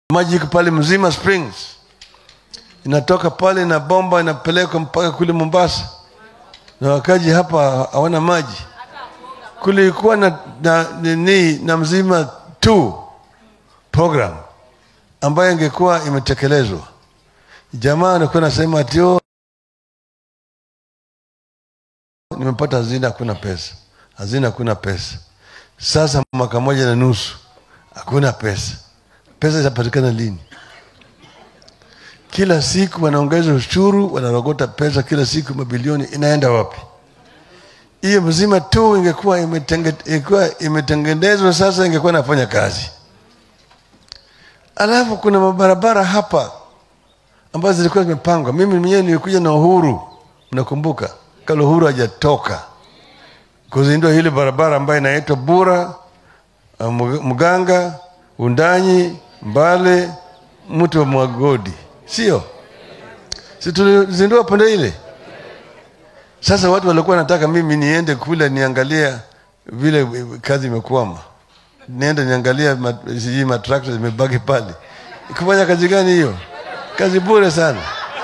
Maji pale Mzima Springs inatoka pale na bomba inapeleka mpaka kule Mombasa, na wakaji hapa hawana maji. Kule ilikuwa na Mzima 2 program ambayo ingekuwa imetekelezwa. Jamaa anakuwa anasema ati nimepata hazina, hakuna pesa. Hazina hakuna pesa. Sasa mwaka 1.5 hakuna pesa. Pesa zitapatikana lini? Kila siku wanaongeza ushuru, wanarogota pesa kila siku, mabilioni. Inaenda wapi? Hiyo Mzima 2 ingekuwa imetengenezwa sasa, ingekuwa inafanya kazi. Alafu kuna mabarabara hapa ambazo zilikuwa zimepangwa. Mimi mwenyewe nilikuja na Uhuru, mnakumbuka? Kabla Uhuru hajatoka kuzindua ile barabara ambayo inaitwa Bura, Muganga, Undanyi, Mbale, Mtu wa Mwagodi. Sio? Si tulizindua pande ile? Sasa watu walikuwa wanataka mimi niende kule niangalia vile kazi imekwama. Niende niangalia matrakta zimebaki pale. Ikifanya kazi gani hiyo? Kazi bure sana.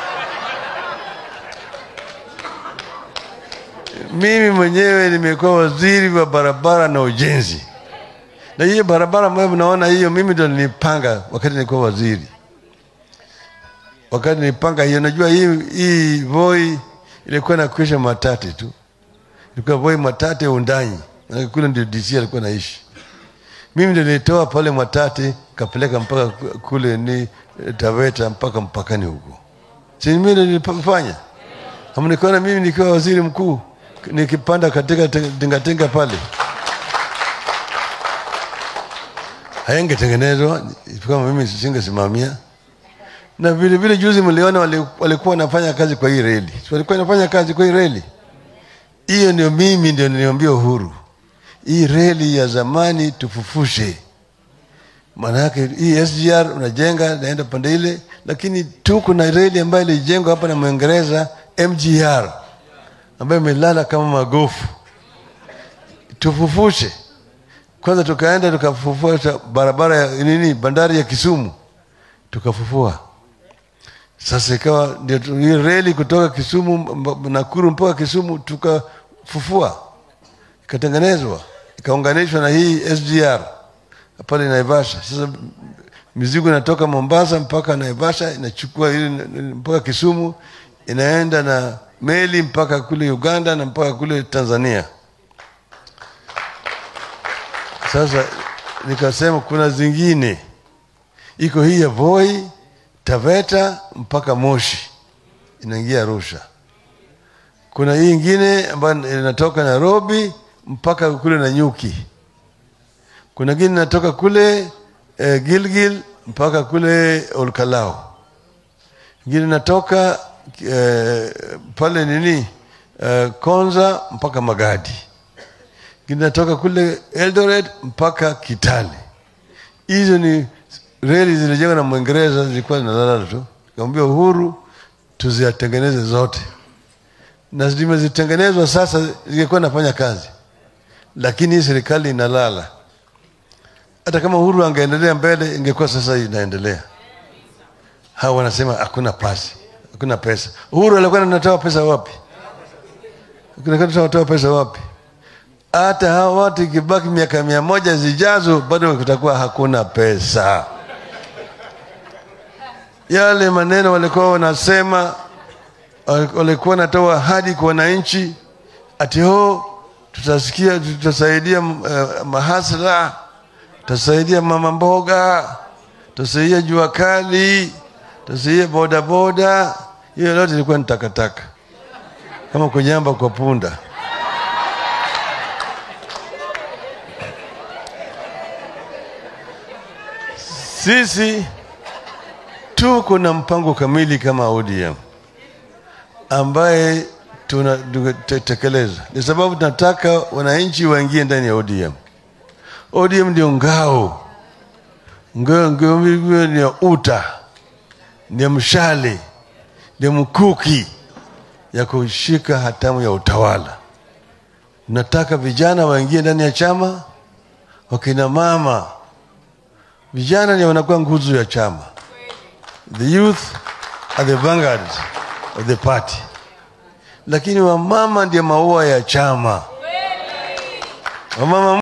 Mimi mwenyewe nimekuwa waziri wa barabara na ujenzi. Na hiyo barabara ambayo mnaona hiyo mimi ndo nilipanga wakati nilikuwa waziri. Wakati nilipanga hiyo, najua hii Voi ilikuwa na kuisha Matati tu. Ilikuwa Voi Matati Undanyi. Na kule ndio DC alikuwa naishi. Mimi ndo nilitoa pale Matati kapeleka mpaka kule ni Taveta mpaka mpakani huko. Si mimi ndo nilifanya. Hamnikiona mimi nikiwa waziri mkuu nikipanda katika tingatinga pale. Hayangetengenezwa kama mimi singesimamia. Na vile vile juzi mliona walikuwa wanafanya kazi kwa hii reli. Walikuwa wanafanya kazi kwa hii reli. Hiyo ndio mimi ndio niliambia Uhuru. Hii reli ya zamani tufufushe. Maana yake hii SGR unajenga naenda pande ile, lakini tuko na reli ambayo ilijengwa hapa na Mwingereza, MGR, ambayo imelala kama magofu. Tufufushe. Kwanza tukaenda tukafufua barabara ya bandari ya Kisumu. Tukafufua. Sasa ikawa ndio hii reli kutoka Kisumu Nakuru mpaka Kisumu tukafufua. Ikatengenezwa, ikaunganishwa na hii SGR pale Naivasha. Sasa mizigo inatoka Mombasa mpaka Naivasha, inachukua ile mpaka Kisumu, inaenda na meli mpaka kule Uganda na mpaka kule Tanzania. Sasa nikasema kuna zingine. Iko hii ya Voi, Taveta mpaka Moshi, inaingia Arusha. Kuna hii nyingine ambayo inatoka Nairobi mpaka kule Nanyuki. Kuna nyingine inatoka kule Gilgil mpaka kule Olkalau. Nyingine inatoka pale Konza mpaka Magadi. Nyingine inatoka kule Eldoret mpaka Kitale. Hizo ni reli zilijengwa na Mwingereza, zilikuwa zinalala tu. Nikamwambia Uhuru tuziatengeneze zote. Na zimezitengenezwa sasa, zingekuwa nafanya kazi. Lakini hii serikali inalala. Hata kama Uhuru angeendelea mbele, ingekuwa sasa inaendelea. Hao wanasema hakuna pasi, hakuna pesa. Uhuru alikuwa anatoa pesa wapi? Anatoa pesa wapi? Hata hao watu ikibaki miaka 100 zijazo bado kutakuwa hakuna pesa. Yale maneno walikuwa wanasema, walikuwa wanatoa ahadi kwa wananchi ati tutasikia, tutasaidia mahasla, tutasaidia mama mboga, tutasaidia jua kali, tutasaidia boda boda. Hiyo yote ilikuwa ni takataka, kama kunyamba kwa punda. Sisi tuko na mpango kamili kama ODM ambaye tunatekeleza. Ni sababu tunataka wananchi waingie ndani ya ODM. ODM ndio ngao ni uta, ni mshale, ni mkuki ya kushika hatamu ya utawala. Nataka vijana waingie ndani ya chama, wakina mama Vijana ndio wanakuwa nguzo ya chama. The youth are the vanguard of the party. Lakini wamama ndio maua ya chama. Wamama